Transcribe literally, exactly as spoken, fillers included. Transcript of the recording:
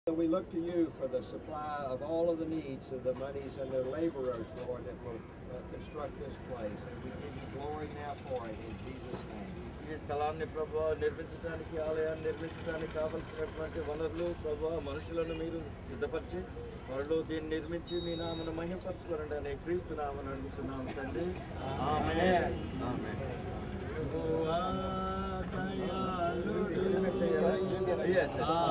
We look to you for the supply of all of the needs of the monies and the laborers, Lord, that will uh, construct this place. And we give you glory now for it in Jesus' name. ఈ స్థలాన్ని ప్రభువా నిర్మించడానికి ఆలయాన్ని నిర్మించడానికి కావలసినటువంటి వనరులు ప్రభువా మనుషులను మీరు సిద్ధపరిచి వాళ్ళు దీన్ని నిర్మించి మీ నామను మహిమపరచుకోరండి అనే క్రీస్తు నామను అడుగుతున్నాము తండ్రి ఆమేన్ ఆమేన్ యెహోవా దయాళుడు